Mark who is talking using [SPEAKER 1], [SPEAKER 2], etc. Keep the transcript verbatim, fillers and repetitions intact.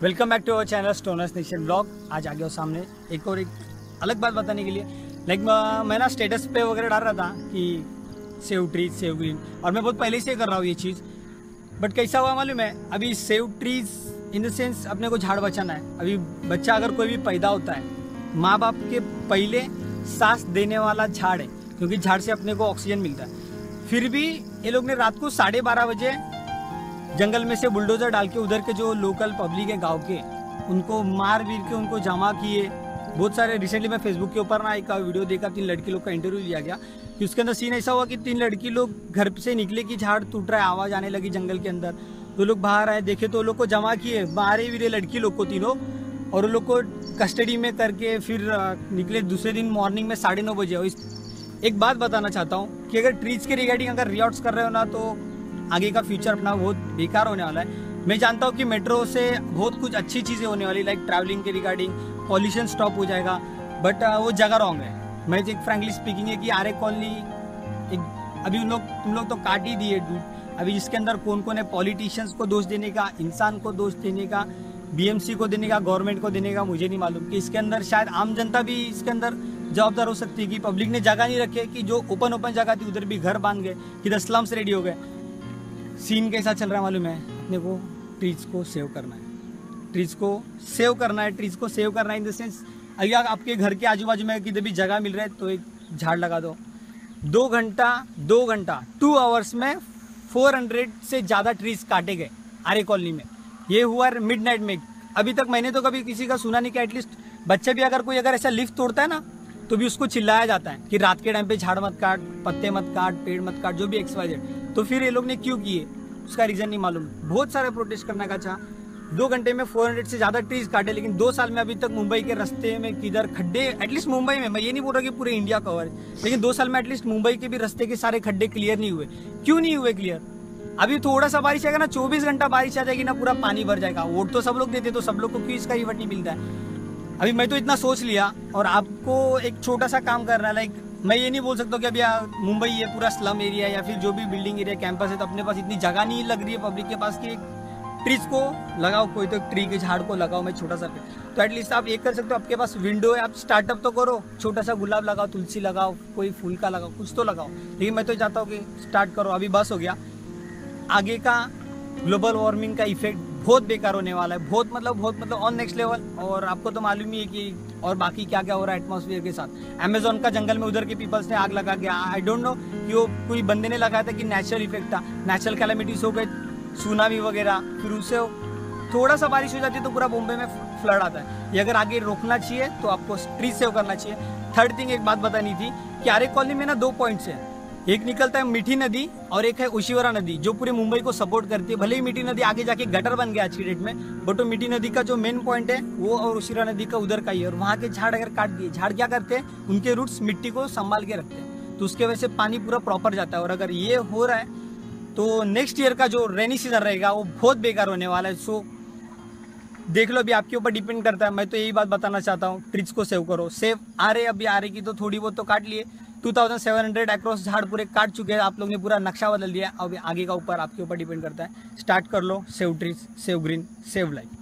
[SPEAKER 1] Welcome back to our channel Stoners Nation blog. आज आ गया सामने एक और एक अलग बात बताने के लिए। लाइक मैं ना स्टेटस पे वगैरह डाल रहा था कि सेव ट्रीज सेव ग्रीन, और मैं बहुत पहले से कर रहा हूँ ये चीज़। बट कैसा हुआ मालूम है, अभी save trees in the sense अपने को झाड़ बचाना है। अभी बच्चा अगर कोई भी पैदा होता है, माँ बाप के पहले सांस देने वाला झाड़ है, क्योंकि झाड़ से अपने को ऑक्सीजन मिलता है। फिर भी ये लोग ने रात को साढ़े बारह बजे जंगल में से बुलडोजर डाल के उधर के जो लोकल पब्लिक है गांव के, उनको मार वीर के उनको जमा किए। बहुत सारे रिसेंटली मैं फेसबुक के ऊपर ना एक वीडियो देखा, तीन लड़की लोग का इंटरव्यू लिया गया कि उसके अंदर सीन ऐसा हुआ कि तीन लड़की लोग घर से निकले कि झाड़ टूट रहा है, आवाज़ आने लगी जंगल के अंदर। तो लोग बाहर आए, देखे तो लोग को जमा किए, मारे वीरे लड़की लोग को तीनों, और उन लोग को कस्टडी में करके फिर निकले दूसरे दिन मॉर्निंग में साढ़े नौ बजे। एक बात बताना चाहता हूँ कि अगर ट्रीज के रिगार्डिंग अगर रियॉट्स कर रहे हो ना, तो आगे का फ्यूचर अपना बहुत बेकार होने वाला है। मैं जानता हूँ कि मेट्रो से बहुत कुछ अच्छी चीज़ें होने वाली, लाइक ट्रैवलिंग के रिगार्डिंग पॉल्यूशन स्टॉप हो जाएगा, बट वो जगह रॉन्ग है। मैं एक फ्रैंकली स्पीकिंग है कि आरे कॉलोनी एक अभी उन लोग तुम लोग तो काट ही दिए डूड। अभी इसके अंदर कौन कौन है, पॉलिटिशियंस को दोष देने का, इंसान को दोष देने का, बीएमसी को देने का, गवर्नमेंट को देने का, मुझे नहीं मालूम। कि इसके अंदर शायद आम जनता भी इसके अंदर जवाबदार हो सकती है कि पब्लिक ने जगह नहीं रखे, कि जो ओपन ओपन जगह थी उधर भी घर बांध गए, किधर स्लम्स रेडी हो गए। सीन कैसा चल रहा है मालूम है, अपने को ट्रीज को सेव करना है, ट्रीज को सेव करना है, ट्रीज को सेव करना है इन द सेंस अगर आपके घर के आजू बाजू में किधर भी जगह मिल रहा है तो एक झाड़ लगा दो। दो घंटा दो घंटा टू आवर्स में फोर हंड्रेड से ज़्यादा ट्रीज काटे गए आरे कॉलोनी में। ये हुआ मिड नाइट में। अभी तक मैंने तो कभी किसी का सुना नहीं कि एटलीस्ट बच्चे भी अगर कोई अगर ऐसा लिफ्ट तोड़ता है ना, तो भी उसको चिल्लाया जाता है कि रात के टाइम पे झाड़ मत काट, पत्ते मत काट, पेड़ मत काट, जो भी एक्स वाई जेड। तो फिर ये लोग ने क्यों किए उसका रीज़न नहीं मालूम। बहुत सारे प्रोटेस्ट करने का चाह, दो घंटे में फोर हंड्रेड से ज़्यादा ट्रीज काटे, लेकिन दो साल में अभी तक मुंबई के रास्ते में किधर खड्डे, एटलीस्ट मुंबई में, मैं ये नहीं बोल रहा कि पूरे इंडिया कवर है, लेकिन दो साल में एटलीस्ट मुंबई के भी रास्ते के सारे खड्डे क्लियर नहीं हुए। क्यों नहीं हुए क्लियर? अभी थोड़ा सा बारिश आएगा ना, चौबीस घंटा बारिश आ जाएगी ना, पूरा पानी भर जाएगा। वोट तो सब लोग देते, तो सब लोग को क्यों इसका रिवॉर्ड नहीं मिलता है? अभी मैं तो इतना सोच लिया, और आपको एक छोटा सा काम करना है। लाइक मैं ये नहीं बोल सकता कि अभी मुंबई ये पूरा स्लम एरिया है या फिर जो भी बिल्डिंग एरिया कैंपस है, तो अपने पास इतनी जगह नहीं लग रही है पब्लिक के पास कि ट्रीज को लगाओ, कोई तो ट्री के झाड़ को लगाओ। मैं छोटा सा तो एटलीस्ट आप ये कर सकते हो, आपके पास विंडो है, आप स्टार्टअप तो करो, छोटा सा गुलाब लगाओ, तुलसी लगाओ, कोई फूल का लगाओ, कुछ तो लगाओ। लेकिन मैं तो चाहता हूँ कि स्टार्ट करो, अभी बस हो गया। आगे का ग्लोबल वार्मिंग का इफेक्ट बहुत बेकार होने वाला है, बहुत मतलब बहुत मतलब ऑन नेक्स्ट लेवल। और आपको तो मालूम ही है कि और बाकी क्या क्या हो रहा है एटमॉस्फेयर के साथ। अमेजोन का जंगल में उधर के पीपल्स ने आग लगा के, आई डोंट नो कि वो कोई बंदे ने लगाया था कि नेचुरल इफेक्ट था, नेचुरल कैलेमिटीज हो गए, सुनामी वगैरह, फिर उससे थोड़ा सा बारिश हो जाती है तो पूरा बॉम्बे में फ्लड आता है। ये अगर आगे रोकना चाहिए तो आपको ट्री सेव करना चाहिए। थर्ड थिंग एक बात बतानी थी कि आरे कॉलोनी में ना दो पॉइंट्स है, एक निकलता है मीठी नदी और एक है उशिवरा नदी, जो पूरे मुंबई को सपोर्ट करती है। भले ही मीठी नदी आगे जाके गटर बन गया आज की डेट में, बट वो मीठी नदी का जो मेन पॉइंट है वो और उशिवरा नदी का उधर का ही है। और वहाँ के झाड़ अगर काट दिए, झाड़ क्या करते हैं, उनके रूट्स मिट्टी को संभाल के रखते हैं, तो उसके वजह से पानी पूरा प्रॉपर जाता है। और अगर ये हो रहा है तो नेक्स्ट ईयर का जो रेनी सीजन रहेगा वो बहुत बेकार होने वाला है। सो देख लो, अभी आपके ऊपर डिपेंड करता है। मैं तो यही बात बताना चाहता हूँ, ट्रीज को सेव करो। सेव आ रहे अभी आ रहे की तो थोड़ी बहुत तो काट लिए, two thousand seven hundred across झाड़ पूरे काट चुके हैं आप लोग ने, पूरा नक्शा बदल दिया। अब आगे का ऊपर आपके ऊपर डिपेंड करता है। स्टार्ट कर लो, save trees, save green, save life.